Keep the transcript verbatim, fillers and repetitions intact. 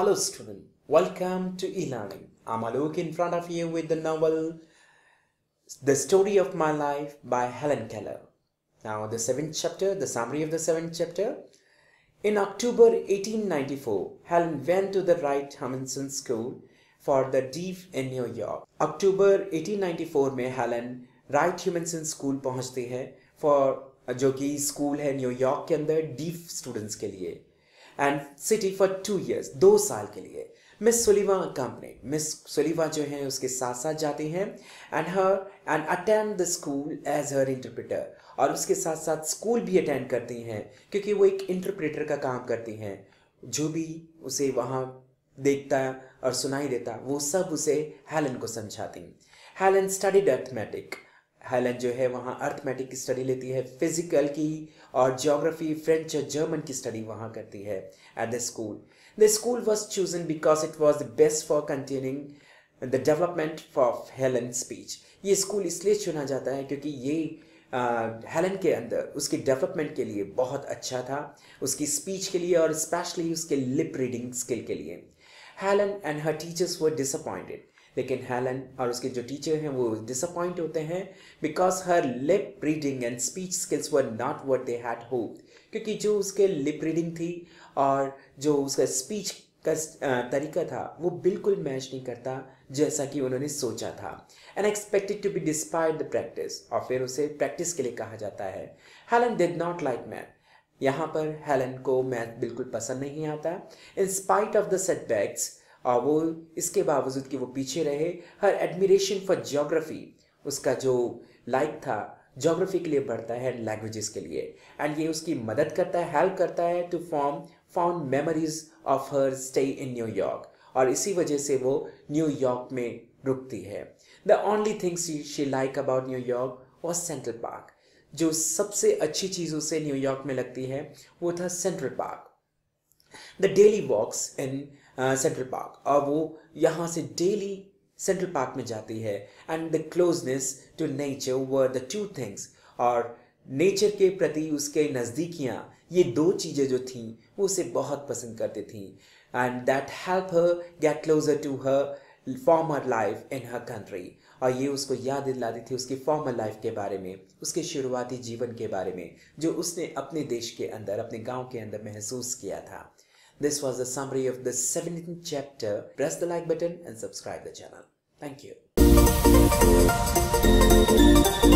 Hello student, welcome to e-learning. I'm Alok in front of you with the novel The Story of My Life by Helen Keller. Now the seventh chapter, the summary of the seventh chapter. In October eighteen ninety-four, Helen went to the Wright Humason School for the Deaf in New York. October eighteen ninety-four में Helen right ह्यूमनसन school पहुंचती है for जो कि school है New York के अंदर deaf students के लिए and city for two years दो साल के लिए. Miss Sullivan company Miss Sullivan जो है उसके साथ साथ जाती हैं and her and attend the school as her interpreter, और उसके साथ साथ स्कूल भी अटेंड करती हैं क्योंकि वो एक इंटरप्रेटर का काम करती हैं. जो भी उसे वहाँ देखता और सुनाई देता वो सब उसे हेलन को समझाती. Helen studied arithmetic. हेलन जो है वहाँ अर्थमेटिक की स्टडी लेती है, फिजिकल की और ज्योग्राफी, फ्रेंच और जर्मन की स्टडी वहाँ करती है at the school. The school was chosen because it was the best for continuing the development of Helen speech. ये स्कूल इसलिए चुना जाता है क्योंकि ये हेलन uh, के अंदर उसकी डेवलपमेंट के लिए बहुत अच्छा था, उसकी स्पीच के लिए और स्पेशली उसके लिप रीडिंग स्किल के लिए. Helen and her teachers were disappointed. लेकिन हेलन और उसके जो टीचर हैं वो डिसअपॉइंट होते हैं because her lip reading and speech skills were not what they had hoped. क्योंकि जो उसके लिप रीडिंग थी और जो उसका स्पीच का तरीका था वो बिल्कुल मैच नहीं करता जैसा कि उन्होंने सोचा था. And expected to be despite the practice, और फिर उसे प्रैक्टिस के लिए कहा जाता है. Helen did not like math. यहाँ पर हेलन को मैथ बिल्कुल पसंद नहीं आता. In spite of the setbacks, और वो इसके बावजूद कि वो पीछे रहे, हर एडमिरेशन फॉर ज्योग्राफी, उसका जो लाइक था ज्योग्राफी के लिए बढ़ता है, लैंग्वेजेस के लिए, एंड ये उसकी मदद करता है, हेल्प करता है to form found memories of her stay in New York, और इसी वजह से वो न्यूयॉर्क में रुकती है. The only thing she like about New York was Central Park. जो सबसे अच्छी चीज़ उसे न्यूयॉर्क में लगती है वो था Central Park. The daily walks in Central Park, और वो यहाँ से डेली सेंट्रल पार्क में जाती है. And the closeness to nature were the two things, और नेचर के प्रति उसके नज़दीकियाँ, ये दो चीज़ें जो थीं वो उसे बहुत पसंद करती थी. And that help her get closer to her former life in her country, और ये उसको याद दिलाती थी उसकी फॉर्मर लाइफ के बारे में, उसके शुरुआती जीवन के बारे में जो उसने अपने देश के अंदर, अपने गाँव के अंदर महसूस किया था. This was the summary of the seventeenth chapter. Press the like button and subscribe the channel. Thank you.